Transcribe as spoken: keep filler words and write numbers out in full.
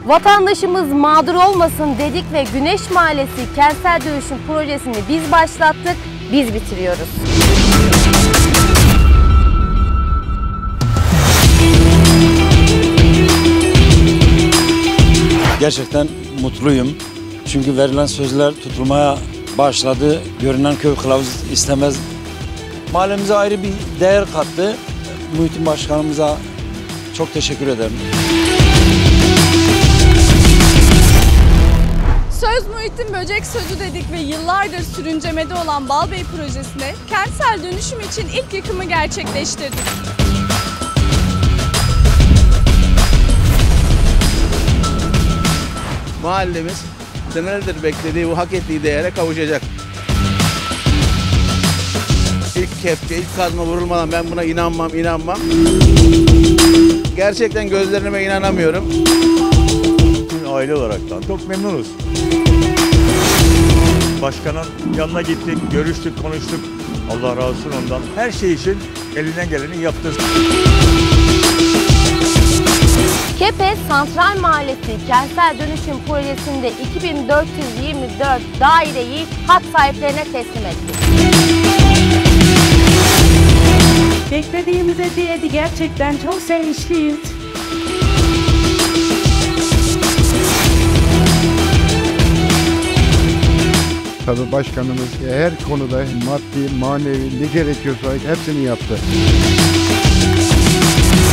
Vatandaşımız mağdur olmasın dedik ve Güneş Mahallesi kentsel dönüşüm projesini biz başlattık, biz bitiriyoruz. Gerçekten mutluyum. Çünkü verilen sözler tutulmaya başladı. Görünen köy kılavuz istemez. Mahallemize ayrı bir değer kattı. Muhittin Başkanımıza çok teşekkür ederim. Söz Muhittin Böcek sözü dedik ve yıllardır sürüncemede olan Balbey projesine kentsel dönüşüm için ilk yıkımı gerçekleştirdik. Mahallemiz senelerdir beklediği bu hak ettiği değere kavuşacak. İlk kepçe, ilk kazma vurulmadan ben buna inanmam, inanmam. Gerçekten gözlerime inanamıyorum. Bütün aile olaraktan çok memnunuz. Başkanın yanına gittik, görüştük, konuştuk. Allah razı olsun ondan. Her şey için elinden geleni yaptı. Kepez Santral Mahallesi kentsel dönüşüm projesinde iki bin dört yüz yirmi dört daireyi hak sahiplerine teslim etti. Beklediğimize değdi, gerçekten çok sevinçliyiz. Tabii başkanımız her konuda maddi, manevi ne gerekiyorsa hepsini yaptı.